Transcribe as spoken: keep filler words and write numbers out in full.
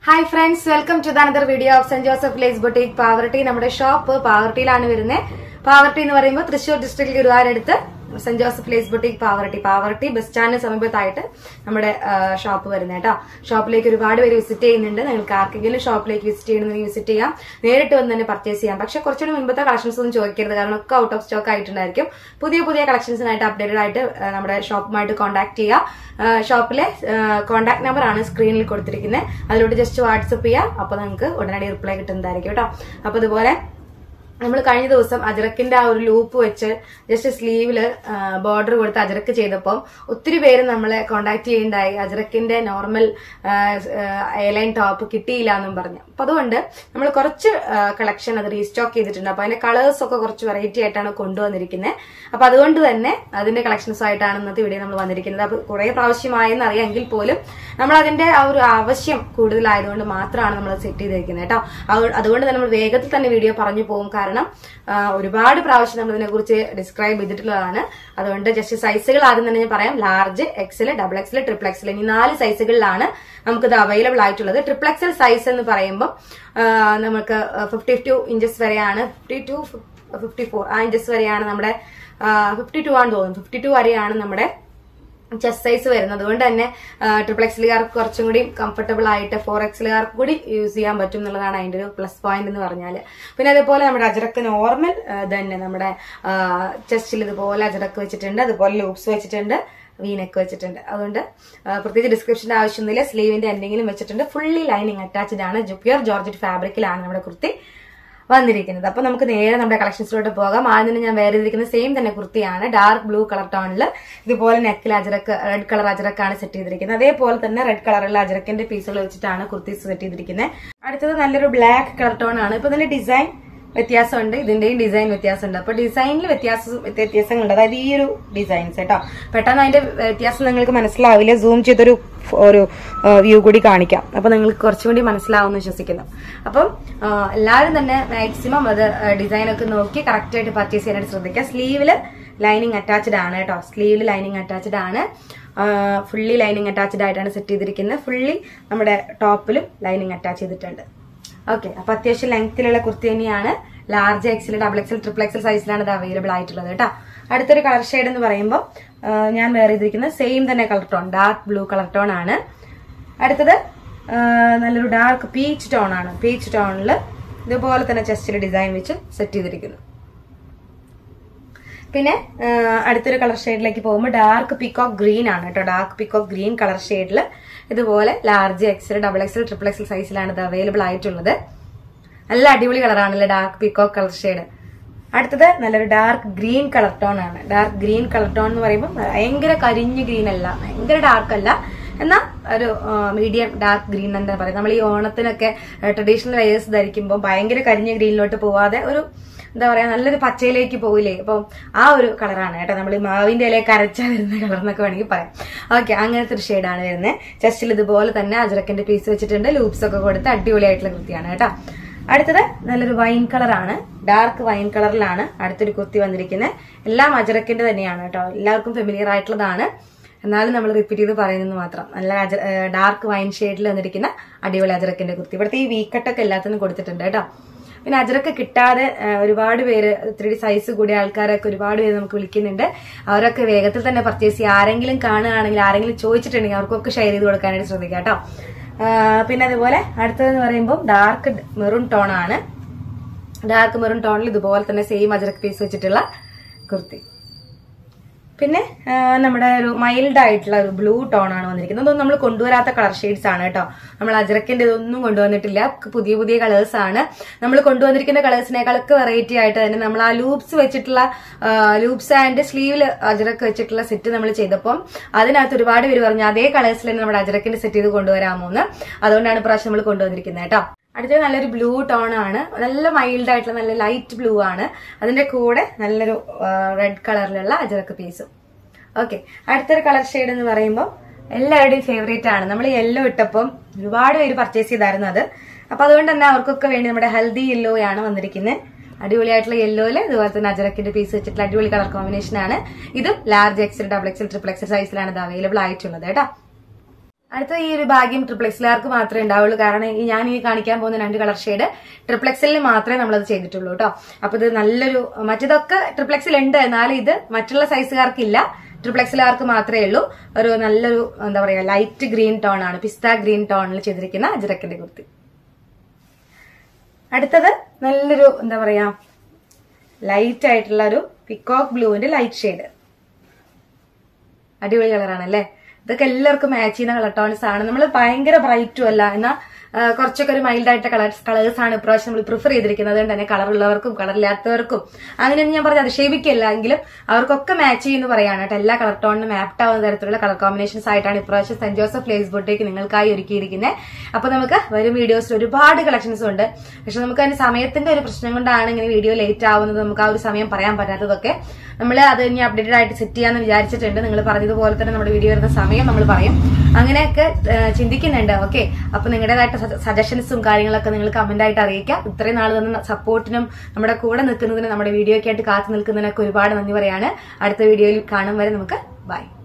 Hi friends, welcome to the another video of Saint Joseph Lace Boutique Poverty. നമ്മുടെ shop പാവർട്ടിയിലാണ് വരുന്നത്. പാവർട്ടി എന്ന് പറയുമ്പോൾ തൃശ്ശൂർ ഡിസ്ട്രിക്റ്റിൽ ഗുരുവായൂരടുത്ത് saint Joseph lace boutique Pavaratty Pavaratty bus സ്റ്റാൻഡിന് സമീപത്തായിട്ട് നമ്മുടെ ഷോപ്പ് വരുന്നത് കേട്ടോ. ഷോപ്പിലേക്ക് ഒരുപാട് പേര് വിസിറ്റ് ചെയ്യുന്നുണ്ട്. നിങ്ങൾക്ക് ആർക്കെങ്കിലും ഷോപ്പിലേക്ക് വിസിറ്റ് ചെയ്യണമെങ്കിൽ വിസിറ്റ് ചെയ്യാം, നേരിട്ട് വന്ന് തന്നെ പർച്ചേസ് ചെയ്യാം. പക്ഷെ കുറച്ചുകൂടി മുമ്പത്തെ കളക്ഷൻസ് ഒന്നും ചോദിക്കരുത്, കാരണം ഒക്കെ ഔട്ട് ഓഫ് സ്റ്റോക്ക് ആയിട്ടുണ്ടായിരിക്കും. പുതിയ പുതിയ കളക്ഷൻസിനായിട്ട് അപ്ഡേറ്റഡ് ആയിട്ട് നമ്മുടെ ഷോപ്പുമായിട്ട് കോൺടാക്ട് ചെയ്യുക. ഷോപ്പിലെ കോൺടാക്ട് നമ്പർ ആണ് സ്ക്രീനിൽ കൊടുത്തിരിക്കുന്നത്, അതിലൂടെ ജസ്റ്റ് വാട്സപ്പ് ചെയ്യുക. അപ്പൊ നിങ്ങൾക്ക് ഉടനടി റിപ്ലൈ കിട്ടുന്നതായിരിക്കും കേട്ടോ. അപ്പൊ ഇതുപോലെ നമ്മൾ കഴിഞ്ഞ ദിവസം അജറക്കിന്റെ ആ ഒരു ലൂപ്പ് വെച്ച് ജസ്റ്റ് സ്ലീവില് ബോർഡർ കൊടുത്ത് അജറക്ക് ചെയ്തപ്പോൾ ഒത്തിരി പേര് നമ്മളെ കോണ്ടാക്ട് ചെയ്യുണ്ടായി. അജറക്കിന്റെ നോർമൽ എയർലൈൻ ടോപ്പ് കിട്ടിയില്ല എന്നും പറഞ്ഞു. അപ്പൊ അതുകൊണ്ട് നമ്മൾ കുറച്ച് കളക്ഷൻ അത് റീസ്റ്റോക്ക് ചെയ്തിട്ടുണ്ട്. അപ്പൊ അതിന്റെ കളേഴ്സ് ഒക്കെ കുറച്ച് വെറൈറ്റി ആയിട്ടാണ് കൊണ്ടുവന്നിരിക്കുന്നത്. അപ്പൊ അതുകൊണ്ട് തന്നെ അതിന്റെ കളക്ഷൻസ് ആയിട്ടാണ് ഇന്നത്തെ വീഡിയോ നമ്മൾ വന്നിരിക്കുന്നത്. അപ്പൊ കുറെ പ്രാവശ്യമായെന്ന് അറിയാമെങ്കിൽ പോലും നമ്മൾ അതിന്റെ ആ ഒരു ആവശ്യം കൂടുതലായതുകൊണ്ട് മാത്രമാണ് നമ്മൾ സെറ്റ് ചെയ്തിരിക്കുന്നത് കേട്ടോ. അതുകൊണ്ട് തന്നെ നമ്മൾ വേഗത്തിൽ തന്നെ വീഡിയോ പറഞ്ഞു പോകും, കാരണം ഒരുപാട് പ്രാവശ്യം നമ്മൾ ഇതിനെ കുറിച്ച് ഡിസ്ക്രൈബ് ചെയ്തിട്ടുള്ളതാണ്. അതുകൊണ്ട് ജസ്റ്റ് സൈസുകൾ ആദ്യം തന്നെ ഞാൻ പറയാം. Large, XL, double XL, triple XL എന്നീ നാല് സൈസുകളിലാണ് നമുക്കിത് അവൈലബിൾ ആയിട്ടുള്ളത്. ട്രിപ്പിൾ എക്സൽ സൈസ് എന്ന് പറയുമ്പോൾ നമുക്ക് ഫിഫ്റ്റി ടു ഇഞ്ചസ് വരെയാണ്, ഫിഫ്റ്റി ടു ഫിഫ്റ്റി ഫോർ ആ ഇഞ്ചസ് വരെയാണ് നമ്മുടെ ഫിഫ്റ്റി ടു ആണെന്ന് തോന്നുന്നു ഫിഫ്റ്റി ടു വരെയാണ് നമ്മുടെ ചെസ്റ്റ് സൈസ് വരുന്നത്. അതുകൊണ്ട് തന്നെ ട്രിപ്പിൾ എക്സലുകാർക്ക് കുറച്ചും കൂടി കംഫർട്ടബിൾ ആയിട്ട് ഫോർ എക്സലുകാർക്ക് കൂടി യൂസ് ചെയ്യാൻ പറ്റും എന്നുള്ളതാണ് അതിന്റെ ഒരു പ്ലസ് പോയിന്റ് എന്ന് പറഞ്ഞാൽ. പിന്നെ അതേപോലെ നമ്മുടെ അജറക്ക് നോർമൽ തന്നെ നമ്മുടെ ചെസ്റ്റിൽ ഇതുപോലെ അജറക്ക് വെച്ചിട്ടുണ്ട്, അതുപോലെ ലൂപ്സ് വെച്ചിട്ടുണ്ട്, വീനെക്ക് വെച്ചിട്ടുണ്ട്. അതുകൊണ്ട് പ്രത്യേകിച്ച് ഡിസ്ക്രിപ്ഷന്റെ ആവശ്യമൊന്നുമില്ല. സ്ലീവിന്റെ എന്തെങ്കിലും വെച്ചിട്ടുണ്ട്. ഫുള്ളി ലൈനിങ് അറ്റാച്ച്ഡ് ആണ്. പ്യുർ ജോർജറ്റ് ഫാബ്രിക്കിലാണ് നമ്മുടെ കുർത്തി വന്നിരിക്കുന്നത്. അപ്പൊ നമുക്ക് നേരെ നമ്മുടെ കളക്ഷൻസിലോട്ട് പോകാം. ആദ്യം തന്നെ ഞാൻ വേറെ ഇരിക്കുന്ന സെയിം തന്നെ കുർത്തിയാണ്. ഡാർക്ക് ബ്ലൂ കളർ ടോണിൽ ഇതുപോലെ നെക്കിൽ അജറക്ക് റെഡ് കളർ അജറക്കാണ് സെറ്റ് ചെയ്തിരിക്കുന്നത്. അതേപോലെ തന്നെ റെഡ് കളറുള്ള അജറക്കിന്റെ പീസുകൾ വെച്ചിട്ടാണ് കുർത്തീസ് സെറ്റ് ചെയ്തിരിക്കുന്നത്. അടുത്തത് നല്ലൊരു ബ്ലാക്ക് കളർ ടോൺ ആണ്. ഇപ്പൊ ഇതിന്റെ ഡിസൈൻ വ്യത്യാസമുണ്ട്, ഇതിന്റെയും ഡിസൈൻ വ്യത്യാസമുണ്ട്. അപ്പൊ ഡിസൈനിൽ വ്യത്യാസം വ്യത്യാസങ്ങളുണ്ട്. അതായത് ഈ ഒരു ഡിസൈൻസ് കേട്ടോ. പെട്ടെന്ന് അതിന്റെ വ്യത്യാസം നിങ്ങൾക്ക് മനസ്സിലാവില്ല. സൂം ചെയ്തൊരു ഒരു വ്യൂ കൂടി കാണിക്കാം, അപ്പൊ നിങ്ങൾക്ക് കുറച്ചും കൂടി മനസ്സിലാവുമെന്ന് വിശ്വസിക്കുന്നു. അപ്പം എല്ലാവരും തന്നെ മാക്സിമം അത് ഡിസൈനൊക്കെ നോക്കി കറക്റ്റ് ആയിട്ട് പർച്ചേസ് ചെയ്യാനായിട്ട് ശ്രദ്ധിക്കുക. സ്ലീവില് ലൈനിങ് അറ്റാച്ച്ഡ് ആണ് കേട്ടോ. സ്ലീവില് ലൈനിങ് അറ്റാച്ച്ഡ് ആണ്. ഫുള്ളി ലൈനിങ് അറ്റാച്ച്ഡ് ആയിട്ടാണ് സെറ്റ് ചെയ്തിരിക്കുന്നത്. ഫുള്ളി നമ്മുടെ ടോപ്പിലും ലൈനിങ് അറ്റാച്ച് ചെയ്തിട്ടുണ്ട്. ഓക്കെ, അപ്പൊ അത്യാവശ്യം ലെങ്ത്തിലുള്ള കുർത്തി തന്നെയാണ്. Large XL, double XL, triple XL സൈസിലാണ് ഇത് അവൈലബിൾ ആയിട്ടുള്ളത് കേട്ടോ. അടുത്തൊരു കളർ ഷെയ്ഡ് എന്ന് പറയുമ്പോൾ ഞാൻ വേറെ ചെയ്തിരിക്കുന്നത് സെയിം തന്നെ colour tone, dark blue colour tone ആണ്. അടുത്തത് നല്ലൊരു ഡാർക്ക് പീച്ച് ടോൺ ആണ്. പീച്ച് ടോണിൽ ഇതുപോലെ തന്നെ ചെസ്റ്റിൽ ഡിസൈൻ വെച്ച് സെറ്റ് ചെയ്തിരിക്കുന്നു. പിന്നെ അടുത്തൊരു കളർ ഷെയ്ഡിലേക്ക് പോകുമ്പോൾ ഡാർക്ക് പിക്കോക്ക് ഗ്രീൻ ആണ് കേട്ടോ. ഡാർക്ക് പിക്കോക്ക് ഗ്രീൻ കളർ ഷെയ്ഡിൽ ഇതുപോലെ large XL, double XL, triple XL സൈസിലാണ് ഇത് അവൈലബിൾ ആയിട്ടുള്ളത്. നല്ല അടിപൊളി കളറാണല്ലേ ഡാർക്ക് പിക്കോക്ക് കളർ ഷെയ്ഡ്. അടുത്തത് നല്ലൊരു ഡാർക്ക് ഗ്രീൻ കളർ ടോൺ ആണ്. ഡാർക്ക് ഗ്രീൻ കളർ ടോൺ എന്ന് പറയുമ്പോൾ ഭയങ്കര കരിഞ്ഞ് ഗ്രീൻ അല്ല, ഭയങ്കര ഡാർക്ക് അല്ല, എന്നാൽ ഒരു മീഡിയം ഡാർക്ക് ഗ്രീൻ എന്താ പറയുക. നമ്മൾ ഈ ഓണത്തിനൊക്കെ ട്രഡീഷണൽ വെയേഴ്സ് ധരിക്കുമ്പോൾ ഭയങ്കര കരിഞ്ഞ ഗ്രീനിലോട്ട് പോവാതെ ഒരു എന്താ പറയാ നല്ലൊരു പച്ചയിലേക്ക് പോയില്ലേ, അപ്പം ആ ഒരു കളറാണ് കേട്ടോ. നമ്മൾ മാവിന്റെ ഇലയൊക്കെ അരച്ചാൽ വരുന്ന കളർ എന്നൊക്കെ വേണമെങ്കിൽ പറയാം. ഓക്കെ, അങ്ങനത്തെ ഒരു ഷെയ്ഡാണ് വരുന്നത്. ചെസ്റ്റിൽ ഇതുപോലെ തന്നെ അജറക്കിന്റെ പീസ് വെച്ചിട്ടുണ്ട്, ലൂപ്സ് ഒക്കെ കൊടുത്ത് അടിപൊളിയായിട്ടുള്ള കുർത്തിയാണ് കേട്ടോ. അടുത്തത് നല്ലൊരു വൈൻ കളറാണ്. ഡാർക്ക് വൈൻ കളറിലാണ് അടുത്തൊരു കുർത്തി വന്നിരിക്കുന്നത്. എല്ലാം അജറക്കിന്റെ തന്നെയാണ് കേട്ടോ. എല്ലാവർക്കും ഫെമിലിയർ ആയിട്ടുള്ളതാണ്, എന്നാലും നമ്മൾ റിപ്പീറ്റ് ചെയ്ത് പറയുന്നത് മാത്രം. നല്ല ഡാർക്ക് വൈൻ ഷെയ്ഡിൽ വന്നിരിക്കുന്ന അടിപൊളി അജറക്കിന്റെ കുർത്തി. ഇവിടുത്തെ ഈ വീക്കട്ടൊക്കെ എല്ലാത്തിനും കൊടുത്തിട്ടുണ്ട് കേട്ടോ. പിന്നെ അജറക്ക് കിട്ടാതെ ഒരുപാട് പേര് ത്രീ സൈസ് കൂടിയ ആൾക്കാരൊക്കെ ഒരുപാട് പേര് നമുക്ക് വിളിക്കുന്നുണ്ട്. അവരൊക്കെ വേഗത്തിൽ തന്നെ പർച്ചേസ് ചെയ്യുക. ആരെങ്കിലും കാണുകയാണെങ്കിൽ, ആരെങ്കിലും ചോദിച്ചിട്ടുണ്ടെങ്കിൽ അവർക്കൊക്കെ ഷെയർ ചെയ്ത് കൊടുക്കാനായിട്ട് ശ്രദ്ധിക്കുക കേട്ടോ. പിന്നെ അതുപോലെ അടുത്തതെന്ന് പറയുമ്പോൾ ഡാർക്ക് മെറൂൺ ടോൺ ആണ്. ഡാർക്ക് മെറൂൺ ടോണിൽ ഇതുപോലെ തന്നെ സെയിം അജറക്ക് പീസ് വെച്ചിട്ടുള്ള കുർത്തി. പിന്നെ നമ്മുടെ ഒരു മൈൽഡ് ആയിട്ടുള്ള ഒരു ബ്ലൂ ടോൺ ആണ് വന്നിരിക്കുന്നത്. അതൊന്നും നമ്മൾ കൊണ്ടുവരാത്ത കളർ ഷെയ്ഡ്സ് ആണ് കേട്ടോ. നമ്മൾ അജറക്കിന്റെ ഇതൊന്നും കൊണ്ടുവന്നിട്ടില്ല, പുതിയ പുതിയ കളേഴ്സ് ആണ്. നമ്മൾ കൊണ്ടുവന്നിരിക്കുന്ന കളേഴ്സിനേക്കാളൊക്കെ വെറൈറ്റി ആയിട്ട് തന്നെ നമ്മൾ ആ ലൂപ്സ് വെച്ചിട്ടുള്ള ലൂപ്സ് ആൻഡ് സ്ലീവിൽ അജറക്ക് വെച്ചിട്ടുള്ള സെറ്റ് നമ്മൾ ചെയ്തപ്പോൾ അതിനകത്ത് ഒരുപാട് പേര് പറഞ്ഞു അതേ കളേഴ്സിൽ തന്നെ നമ്മുടെ അജറക്കിന്റെ സെറ്റ് ചെയ്ത് കൊണ്ടുവരാമോ എന്ന്. അതുകൊണ്ടാണ് ഇപ്രാവശ്യം നമ്മൾ കൊണ്ടുവന്നിരിക്കുന്നത് കേട്ടോ. അടുത്തത് നല്ലൊരു ബ്ലൂ ടോൺ ആണ്. നല്ല മൈൽഡ് ആയിട്ടുള്ള നല്ല ലൈറ്റ് ബ്ലൂ ആണ്. അതിന്റെ കൂടെ നല്ലൊരു റെഡ് കളറിലുള്ള അജറക്ക് പീസും. ഓക്കെ, അടുത്തൊരു കളർ ഷെയ്ഡ് എന്ന് പറയുമ്പോൾ എല്ലാവരുടെയും ഫേവറേറ്റ് ആണ്. നമ്മൾ യെല്ലോ ഇട്ടപ്പം ഒരുപാട് പേര് പർച്ചേസ് ചെയ്തായിരുന്നു അത്. അപ്പൊ അതുകൊണ്ട് തന്നെ അവർക്കൊക്കെ വേണ്ടി നമ്മുടെ ഹെൽത്തി യെല്ലോ ആണ് വന്നിരിക്കുന്നത്. അടിപൊളിയായിട്ടുള്ള യെല്ലോയില് ഇതുപോലെ തന്നെ അജറക്കിന്റെ പീസ് വെച്ചിട്ടുള്ള അടിപൊളി കളർ കോമ്പിനേഷൻ ആണ്. ഇതും large XL, double XL, triple XL സൈസിലാണ് ഇത് അവൈലബിൾ ആയിട്ടുള്ളത് കേട്ടോ. അടുത്ത ഈ ഒരു ഭാഗ്യം ട്രിപ്ലെക്സിലാർക്ക് മാത്രമേ ഉണ്ടാവുള്ളൂ. കാരണം ഈ ഞാൻ ഈ കാണിക്കാൻ പോകുന്ന രണ്ട് കളർ ഷെയ്ഡ് ട്രിപ്ലെക്സിൽ മാത്രമേ നമ്മളത് ചെയ്തിട്ടുള്ളൂ കേട്ടോ. അപ്പൊ ഇത് നല്ലൊരു, മറ്റേതൊക്കെ ട്രിപ്ലെക്സിൽ ഉണ്ട്, എന്നാലും ഇത് മറ്റുള്ള സൈസുകാർക്കില്ല, ട്രിപ്ലെക്സിലാർക്ക് മാത്രമേ ഉള്ളൂ. ഒരു നല്ലൊരു എന്താ പറയാ ലൈറ്റ് ഗ്രീൻ ടോൺ ആണ്, പിസ്ത ഗ്രീൻ ടോണിൽ ചെയ്തിരിക്കുന്ന അജ്രക്കിന്റെ കുർത്തി. അടുത്തത് നല്ലൊരു എന്താ പറയാ ലൈറ്റ് ആയിട്ടുള്ള ഒരു പിക്കോക്ക് ബ്ലൂവിന്റെ ലൈറ്റ് ഷെയ്ഡ്. അടിപൊളി കളറാണല്ലേ. ഇതൊക്കെ എല്ലാവർക്കും മാച്ച് ചെയ്യുന്ന കളർ ടോൺസ് ആണ്. നമ്മൾ ഭയങ്കര ബ്രൈറ്റും അല്ല, എന്നാൽ കുറച്ചൊക്കെ ഒരു മൈൽഡ് ആയിട്ട് കളേഴ്സ് കളേഴ്സ് ആണ് ഇപ്രാവശ്യം നമ്മൾ പ്രിഫർ ചെയ്തിരിക്കുന്നത്. അതുകൊണ്ട് തന്നെ കളറുള്ളവർക്കും കളറില്ലാത്തവർക്കും അങ്ങനെയൊന്നും ഞാൻ പറഞ്ഞത് അധിക്ഷേപിക്കില്ല, എങ്കിലും അവർക്കൊക്കെ മാച്ച് ചെയ്യുന്നു പറയാണ് കേട്ടോ. എല്ലാ കളർ ടോണിനും ആപ്റ്റ് ആവുന്ന തരത്തിലുള്ള കളർ കോമ്പിനേഷൻസ് ആയിട്ടാണ് ഇപ്രാവശ്യം സെന്റ് ജോസഫ് ലേസ് ബൊട്ടീക്ക് നിങ്ങൾക്കായി ഒരുക്കിയിരിക്കുന്നത്. അപ്പൊ നമുക്ക് വരും വീഡിയോസിൽ ഒരുപാട് കളക്ഷൻസ് ഉണ്ട്. പക്ഷെ നമുക്ക് അതിന് സമയത്തിന്റെ ഒരു പ്രശ്നം കൊണ്ടാണ് ഇങ്ങനെ വീഡിയോ ലേറ്റ് ആവുന്നത്, നമുക്ക് ആ ഒരു സമയം പറയാൻ പറ്റാത്തതൊക്കെ. നമ്മൾ അത് ഇനി അപ്ഡേറ്റഡ് ആയിട്ട് സെറ്റ് ചെയ്യാന്ന് വിചാരിച്ചിട്ടുണ്ട്. നിങ്ങൾ പറഞ്ഞതുപോലെ തന്നെ നമ്മുടെ വീഡിയോ വരുന്ന സമയം നമ്മൾ പറയും. അങ്ങനെയൊക്കെ ചിന്തിക്കുന്നുണ്ട്. ഓക്കെ, അപ്പൊ നിങ്ങളുടേതായിട്ട് സജഷൻസും കാര്യങ്ങളൊക്കെ നിങ്ങൾ കമന്റ് ആയിട്ട് അറിയിക്കാം. ഇത്രയും നാൾ തന്ന സപ്പോർട്ടിനും നമ്മുടെ കൂടെ നിൽക്കുന്നതിനും നമ്മുടെ വീഡിയോയ്ക്കായിട്ട് കാത്തു നിൽക്കുന്നതിനൊക്കെ ഒരുപാട് നന്ദി പറയാണ്. അടുത്ത വീഡിയോയിൽ കാണും വരെ നമുക്ക് ബൈ.